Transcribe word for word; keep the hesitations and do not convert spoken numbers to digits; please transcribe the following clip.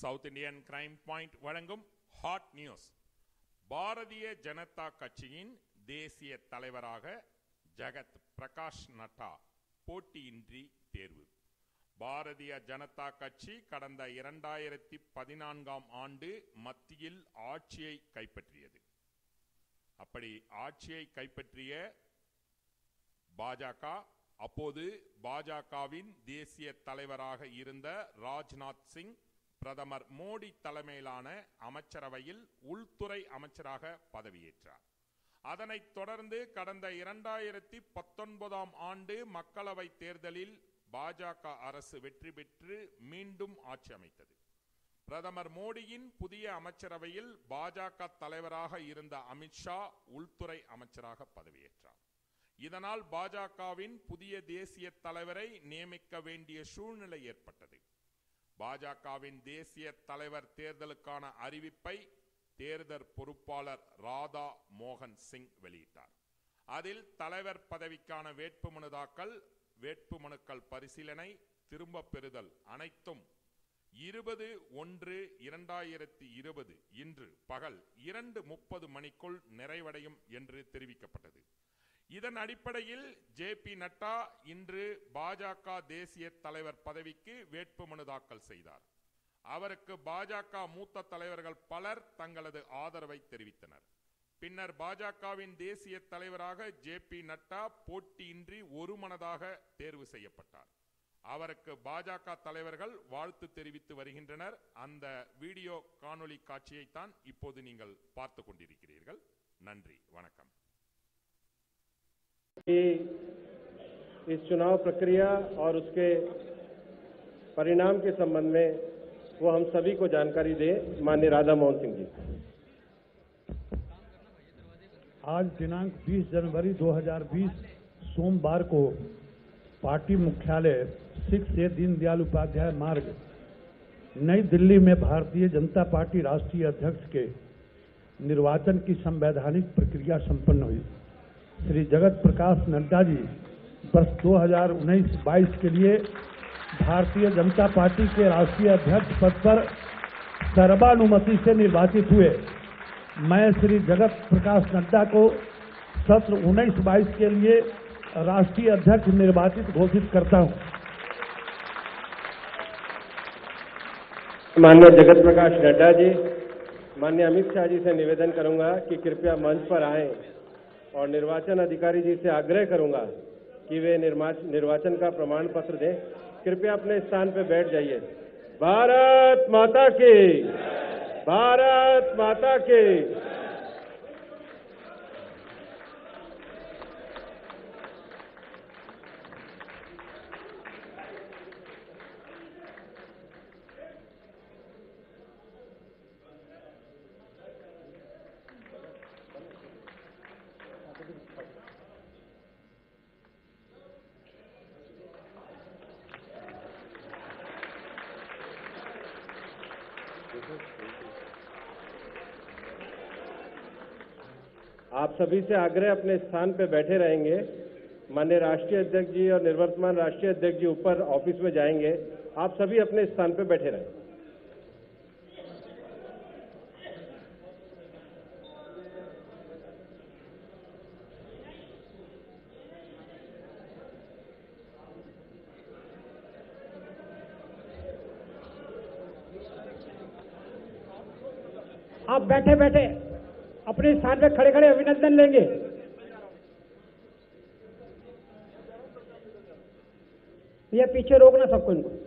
South Indian crime point வழங்கும் hot news. Bharatiya Janata கட்சியின் தேசிய தலைவராக ஜகத் பிரகாஷ் நட்டா போட்டியின்றி தேர்வு. பாரதிய ஜனதா கட்சி கடந்த இரண்டாயிரத்தி பதினான்காம் ஆண்டு மத்தியில் ஆட்சியை கைப்பற்றியது. அப்படி ஆட்சியை கைப்பற்றிய பாஜக அப்போது பாஜகவின் தேசிய தலைவராக இருந்த ராஜ்நாத் சிங் பிரதமர் மோடி தலைமையிலான அமைச்சரவையில் உள்துறை அமைச்சராக பதவியேற்றார். அதனைத் தொடர்ந்து கடந்த இரண்டாயிரத்தி பத்தொன்பதாம் ஆண்டு மக்களவை தேர்தலில் பாஜக அரசு வெற்றி பெற்று மீண்டும் ஆட்சி அமைத்தது. பிரதமர் மோடியின் புதிய அமைச்சரவையில் பாஜக தலைவராக இருந்த அமித் ஷா உள்துறை அமைச்சராக பதவியேற்றார். இதனால் பாஜகவின் புதிய தேசிய தலைவரை நியமிக்க வேண்டிய சூழ்நிலை ஏற்பட்டது. பாஜகவின் தேசிய தலைவர் தேர்தலுக்கான அறிவிப்பை தேர்தல் பொறுப்பாளர் ராதா மோகன் சிங் வெளியிட்டார். அதில் தலைவர் பதவிக்கான வேட்புமனு தாக்கல், வேட்புமனுக்கள் பரிசீலனை, திரும்ப பெறுதல் அனைத்தும் இருபது ஒன்று இரண்டாயிரத்தி இருபது இன்று பகல் இரண்டு முப்பது மணிக்குள் நிறைவடையும் என்று தெரிவிக்கப்பட்டது. இதன் அடிப்படையில் ஜே பி நட்டா இன்று பாஜக தேசிய தலைவர் பதவிக்கு வேட்புமனு தாக்கல் செய்தார். அவருக்கு பாஜக மூத்த தலைவர்கள் பலர் தங்களது ஆதரவை தெரிவித்தனர். பின்னர் பாஜகவின் தேசிய தலைவராக ஜே பி நட்டா போட்டியின்றி ஒருமனதாக தேர்வு செய்யப்பட்டார். அவருக்கு பாஜக தலைவர்கள் வாழ்த்து தெரிவித்து வருகின்றனர். அந்த வீடியோ காணொளி காட்சியைத்தான் இப்போது நீங்கள் பார்த்து கொண்டிருக்கிறீர்கள். நன்றி, வணக்கம். इस चुनाव प्रक्रिया और उसके परिणाम के संबंध में वो हम सभी को जानकारी दे माननीय राधामोहन सिंह जी। आज दिनांक बीस जनवरी दो हज़ार बीस सोमवार को पार्टी मुख्यालय सिक्स ए दीनदयाल उपाध्याय मार्ग नई दिल्ली में भारतीय जनता पार्टी राष्ट्रीय अध्यक्ष के निर्वाचन की संवैधानिक प्रक्रिया संपन्न हुई। श्री जगत प्रकाश नड्डा जी वर्ष दो हज़ार उन्नीस बाईस के लिए भारतीय जनता पार्टी के राष्ट्रीय अध्यक्ष पद पर सर्वानुमति से निर्वाचित हुए। मैं श्री जगत प्रकाश नड्डा को सत्र उन्नीस बाईस के लिए राष्ट्रीय अध्यक्ष निर्वाचित घोषित करता हूं। माननीय जगत प्रकाश नड्डा जी, माननीय अमित शाह जी से निवेदन करूंगा कि कृपया मंच पर आएं और निर्वाचन अधिकारी जी से आग्रह करूंगा कि वे निर्वाचन का प्रमाण पत्र दें। कृपया अपने स्थान पर बैठ जाइए। भारत माता की, भारत माता की। आप सभी से आग्रह अपने स्थान पर बैठे रहेंगे। माननीय राष्ट्रीय अध्यक्ष जी और निवर्तमान राष्ट्रीय अध्यक्ष जी ऊपर ऑफिस में जाएंगे। आप सभी अपने स्थान पर बैठे रहें। आप बैठे बैठे अपने स्थान पे खड़े खड़े अभिनंदन लेंगे। ये पीछे रोकना सबको इनको।